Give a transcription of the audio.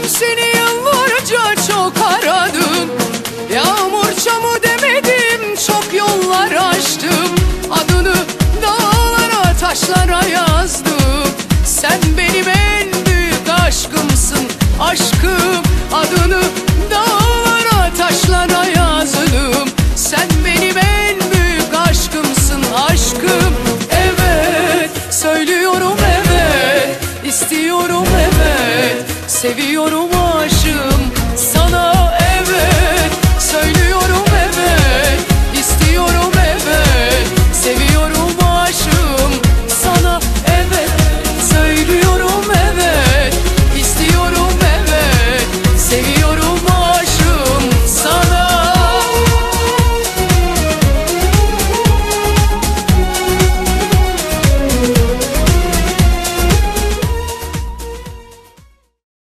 Seni yıllarca çok aradım. Yağmur çamur demedim, çok yollar açtım. Adını dağlara taşlara yazdım. Sen benim en büyük aşkımsın, aşkım. Adını dağlara taşlara yazdım. Sen benim en büyük aşkımsın, aşkım. Evet, söylüyorum evet, istiyorum evet, seviyorum.